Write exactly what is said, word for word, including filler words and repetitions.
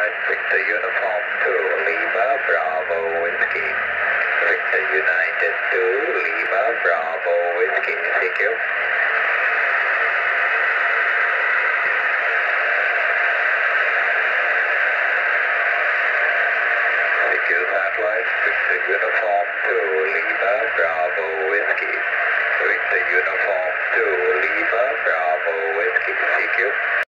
Satellite, Victor Uniform two, Lima, Bravo, Whiskey. Victor United two, Lima, Bravo, Whiskey. Thank you. Thank you, Satellite, Victor Uniform two, Lima, Bravo, Whiskey. Victor Uniform two, Lima, Bravo, Whiskey. Thank you.